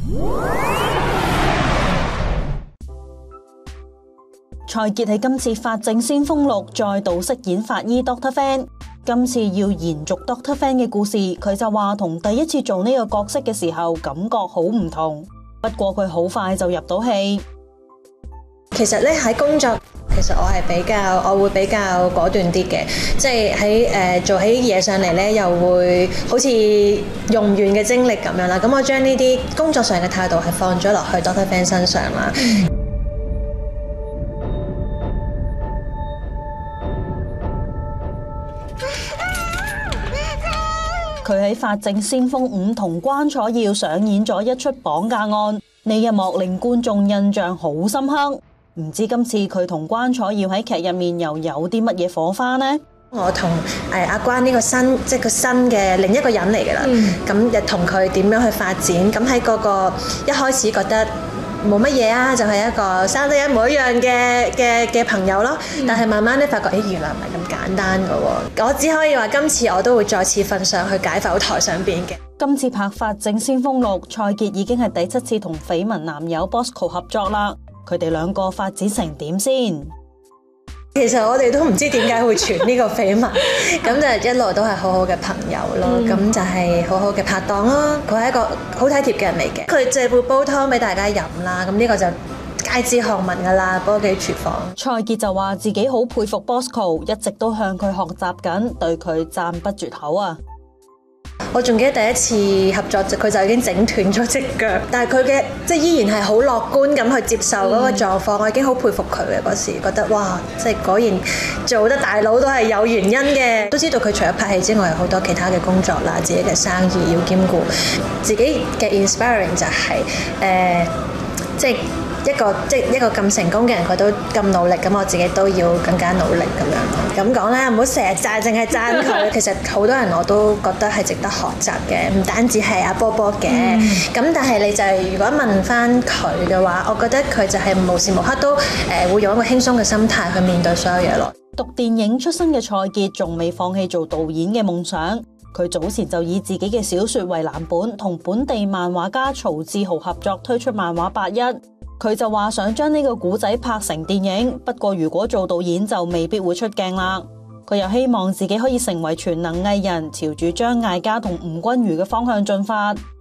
蔡潔喺今次《法證先鋒錄》再度飾演法醫 Dr. Fan， 今次要延續 Dr. Fan 嘅故事，佢就話同第一次做呢個角色嘅時候感覺好唔同，不過佢好快就入到戲。 其實咧喺工作，其實我會比較果斷啲嘅，即係喺做起嘢上嚟咧，又會好似用唔完嘅精力咁樣啦。咁我將呢啲工作上嘅態度係放咗落去 Dr. Fan 身上啦。 佢喺《法證先鋒5》同關楚耀上演咗一出綁架案，呢一幕令觀眾印象好深刻。唔知今次佢同關楚耀喺劇入面又有啲乜嘢火花呢？ 我同阿關呢個即係個新嘅另一個人嚟㗎啦。咁又同佢點樣去發展？咁喺嗰個一開始覺得冇乜嘢啊，就係一個生得一模一樣嘅朋友咯。但係慢慢咧發覺，原來唔係咁簡單㗎喎。我只可以話今次我都會再次瞓上去解剖台上邊嘅。 今次拍《法證先鋒錄》，蔡潔已經係第7次同緋聞男友 Bosco 合作啦。佢哋兩個發展成點先？ 其實我哋都唔知點解會傳呢個緋聞，咁就一路都係好好嘅朋友咯，咁就係好好嘅拍檔咯。佢係一個好體貼嘅人嚟嘅，佢就會煲湯俾大家飲啦。咁呢個就街知巷聞噶啦，波記廚房。 蔡潔就話自己好佩服 Bosco， 一直都向佢學習緊，對佢讚不絕口啊！ 我仲記得第一次合作，佢就已經整斷咗隻腳，但係佢嘅即係依然係好樂觀咁去接受嗰個狀況，我已經好佩服佢嘅嗰時，覺得哇，即係果然做得大佬都係有原因嘅。都知道佢除咗拍戲之外，有好多其他嘅工作啦，自己嘅生意要兼顧，自己嘅 inspiring 就係即係一個咁成功嘅人，佢都咁努力，咁我自己都要更加努力咁樣咯。咁講咧，唔好成日淨係讚佢。其實好多人我都覺得係值得學習嘅，唔單止係阿波波嘅。咁但係你就係如果問翻佢嘅話，我覺得佢就係無時無刻都會用一個輕鬆嘅心態去面對所有嘢咯。 讀電影出身嘅蔡潔仲未放棄做導演嘅夢想，佢早前就以自己嘅小說為藍本，同本地漫畫家曹志豪合作推出漫畫81。佢就話想將呢個故仔拍成電影，不過如果做導演就未必會出鏡啦。佢又希望自己可以成為全能藝人，朝住張艾嘉同吳君如嘅方向進發。